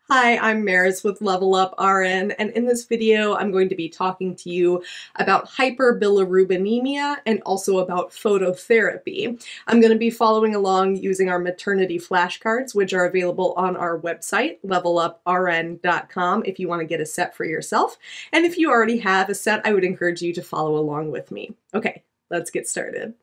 Hi, I'm Maris with Level Up RN, and in this video I'm going to be talking to you about hyperbilirubinemia and also about phototherapy. I'm going to be following along using our maternity flashcards, which are available on our website, leveluprn.com, if you want to get a set for yourself. And if you already have a set, I would encourage you to follow along with me. Okay, let's get started.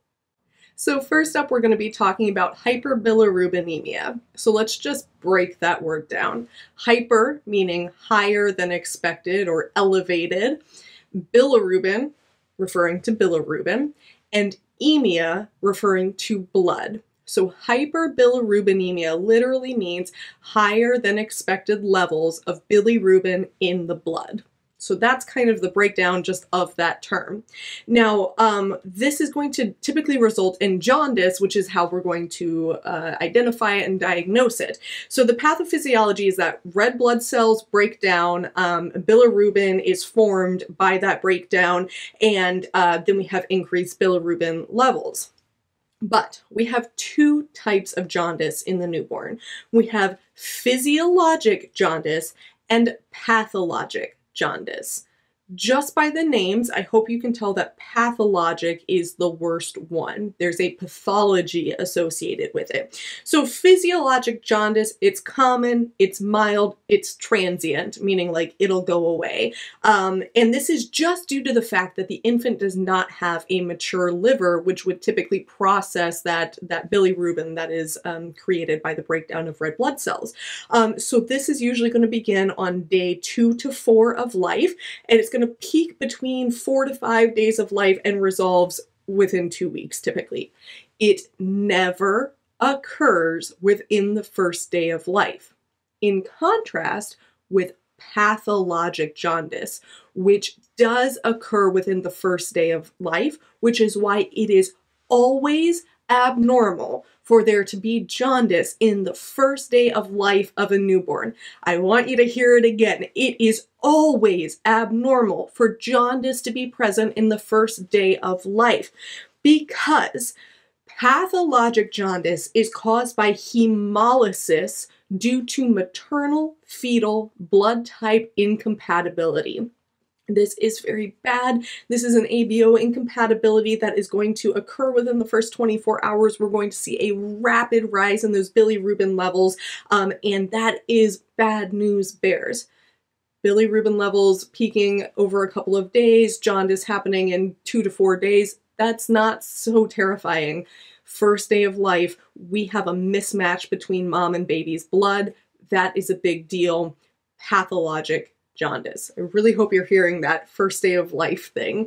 So first up, we're going to be talking about hyperbilirubinemia. So let's just break that word down. Hyper meaning higher than expected or elevated. Bilirubin referring to bilirubin. And emia referring to blood. So hyperbilirubinemia literally means higher than expected levels of bilirubin in the blood. So that's kind of the breakdown just of that term. Now, this is going to typically result in jaundice, which is how we're going to identify it and diagnose it. So the pathophysiology is that red blood cells break down, bilirubin is formed by that breakdown, and then we have increased bilirubin levels. But we have two types of jaundice in the newborn. We have physiologic jaundice and pathologic jaundice. Just by the names, I hope you can tell that pathologic is the worst one. There's a pathology associated with it. So physiologic jaundice, it's common, it's mild, it's transient, meaning like it'll go away. And this is just due to the fact that the infant does not have a mature liver, which would typically process that bilirubin that is created by the breakdown of red blood cells. So this is usually going to begin on day 2 to 4 of life, and it's going to peak between 4 to 5 days of life and resolves within 2 weeks typically. It never occurs within the first day of life. In contrast with pathologic jaundice, which does occur within the first day of life, which is why it is always abnormal for there to be jaundice in the first day of life of a newborn. I want you to hear it again. It is always abnormal for jaundice to be present in the first day of life because pathologic jaundice is caused by hemolysis due to maternal fetal blood type incompatibility. This is very bad. This is an ABO incompatibility that is going to occur within the first 24 hours. We're going to see a rapid rise in those bilirubin levels, and that is bad news bears. Bilirubin levels peaking over a couple of days, jaundice happening in 2 to 4 days. That's not so terrifying. First day of life, we have a mismatch between mom and baby's blood. That is a big deal. Pathologic jaundice. I really hope you're hearing that first day of life thing.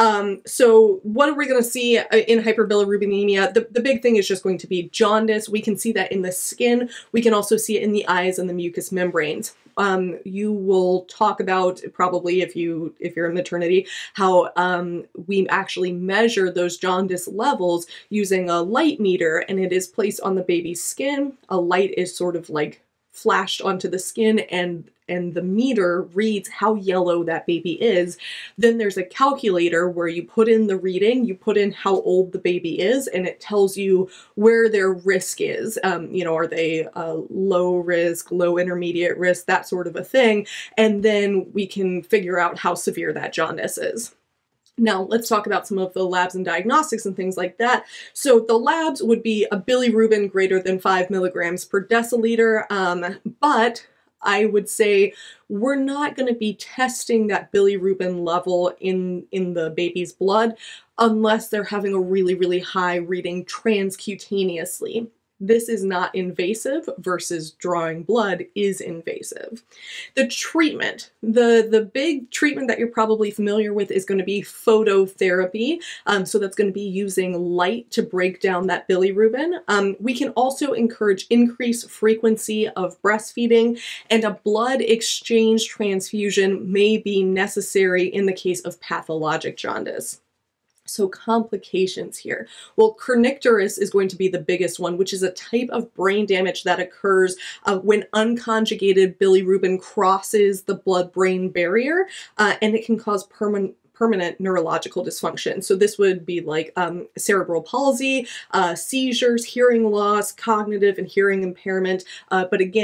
So what are we going to see in hyperbilirubinemia? The big thing is just going to be jaundice. We can see that in the skin. We can also see it in the eyes and the mucous membranes. You will talk about probably if you're in maternity, how we actually measure those jaundice levels using a light meter, and it is placed on the baby's skin. A light is sort of like flashed onto the skin, and the meter reads how yellow that baby is. Then there's a calculator where you put in the reading, you put in how old the baby is, and it tells you where their risk is. Are they low risk, low intermediate risk, that sort of a thing. And then we can figure out how severe that jaundice is. Now, let's talk about some of the labs and diagnostics and things like that. So the labs would be a bilirubin greater than 5 milligrams per deciliter, but I would say we're not going to be testing that bilirubin level in the baby's blood unless they're having a really, really high reading transcutaneously. This is not invasive versus drawing blood is invasive. The treatment, the big treatment that you're probably familiar with is going to be phototherapy. So that's going to be using light to break down that bilirubin. We can also encourage increased frequency of breastfeeding, and a blood exchange transfusion may be necessary in the case of pathologic jaundice. So complications here. Well, kernicterus is going to be the biggest one, which is a type of brain damage that occurs when unconjugated bilirubin crosses the blood-brain barrier, and it can cause permanent neurological dysfunction. So this would be like cerebral palsy, seizures, hearing loss, cognitive and hearing impairment, but again,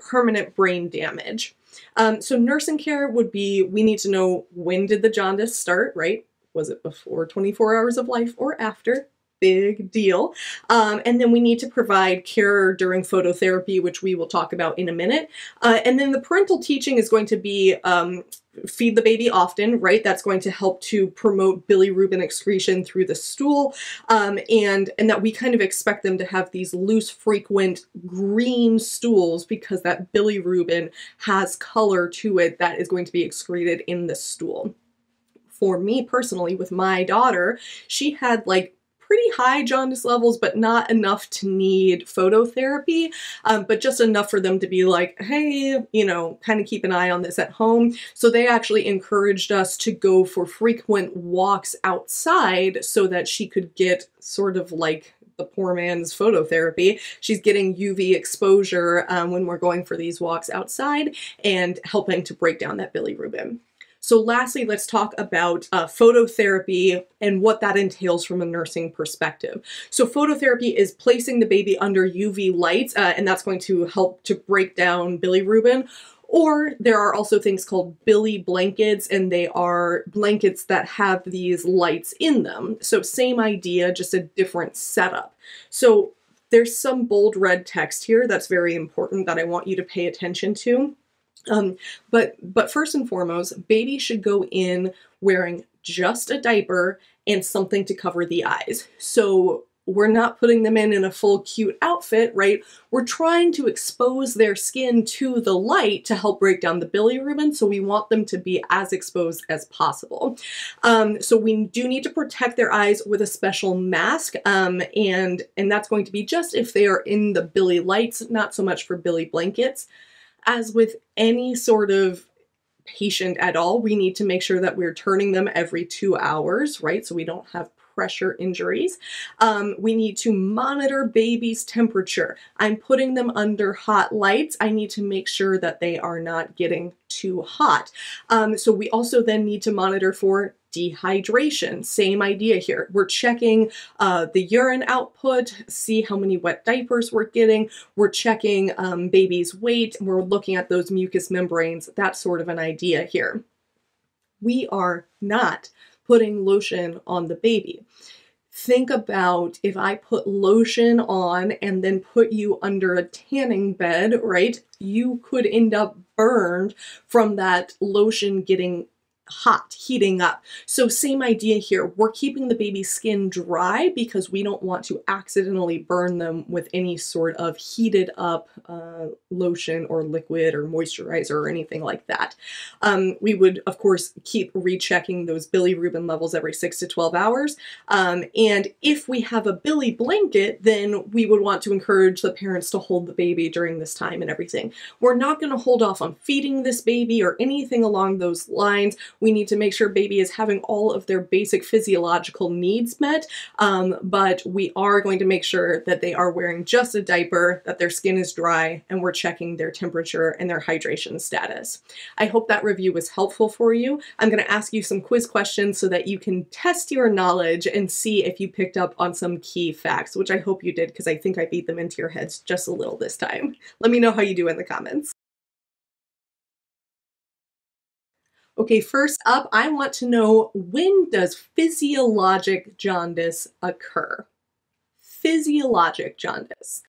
permanent brain damage. So nursing care would be, we need to know, when did the jaundice start, right? Was it before 24 hours of life or after? Big deal. And then we need to provide care during phototherapy, which we will talk about in a minute. And then the parental teaching is going to be feed the baby often, right? That's going to help to promote bilirubin excretion through the stool, and that we kind of expect them to have these loose, frequent green stools because that bilirubin has color to it that is going to be excreted in the stool. For me personally, with my daughter, she had like pretty high jaundice levels, but not enough to need phototherapy, but just enough for them to be like, hey, you know, kind of keep an eye on this at home. So they actually encouraged us to go for frequent walks outside so that she could get sort of like the poor man's phototherapy. She's getting UV exposure when we're going for these walks outside and helping to break down that bilirubin. So lastly, let's talk about phototherapy and what that entails from a nursing perspective. So phototherapy is placing the baby under UV lights, and that's going to help to break down bilirubin. Or there are also things called Billy blankets, and they are blankets that have these lights in them. So same idea, just a different setup. So there's some bold red text here that's very important that I want you to pay attention to. But first and foremost, baby should go in wearing just a diaper and something to cover the eyes. So we're not putting them in a full cute outfit, right? We're trying to expose their skin to the light to help break down the bilirubin, so we want them to be as exposed as possible. So we do need to protect their eyes with a special mask, and that's going to be just if they are in the Billy lights, not so much for Billy blankets. As with any sort of patient at all, we need to make sure that we're turning them every 2 hours, right? So we don't have pressure injuries. We need to monitor baby's temperature. I'm putting them under hot lights. I need to make sure that they are not getting too hot. So we also then need to monitor for dehydration. Same idea here. We're checking the urine output, see how many wet diapers we're getting. We're checking baby's weight. We're looking at those mucous membranes, that sort of an idea here. We are not putting lotion on the baby. Think about if I put lotion on and then put you under a tanning bed, right? You could end up burned from that lotion getting hot, heating up. So same idea here. We're keeping the baby's skin dry because we don't want to accidentally burn them with any sort of heated up lotion or liquid or moisturizer or anything like that. We would, of course, keep rechecking those bilirubin levels every 6 to 12 hours. And if we have a Billy blanket, then we would want to encourage the parents to hold the baby during this time and everything. We're not going to hold off on feeding this baby or anything along those lines. We need to make sure baby is having all of their basic physiological needs met, but we are going to make sure that they are wearing just a diaper, that their skin is dry, and we're checking their temperature and their hydration status. I hope that review was helpful for you. I'm going to ask you some quiz questions so that you can test your knowledge and see if you picked up on some key facts, which I hope you did because I think I beat them into your heads just a little this time. Let me know how you do in the comments. Okay, first up, I want to know, when does physiologic jaundice occur? Physiologic jaundice.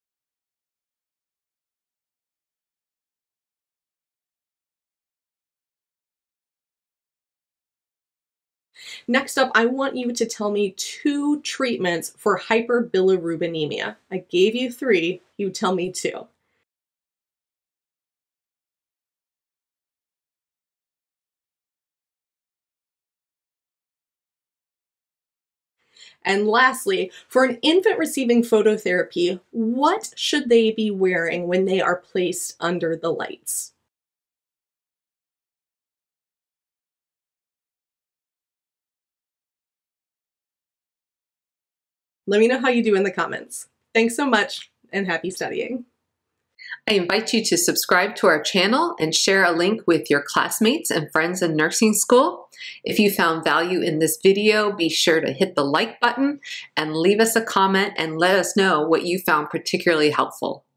Next up, I want you to tell me 2 treatments for hyperbilirubinemia. I gave you 3, you tell me 2. And lastly, for an infant receiving phototherapy, what should they be wearing when they are placed under the lights? Let me know how you do in the comments. Thanks so much, and happy studying. I invite you to subscribe to our channel and share a link with your classmates and friends in nursing school. If you found value in this video, be sure to hit the like button and leave us a comment and let us know what you found particularly helpful.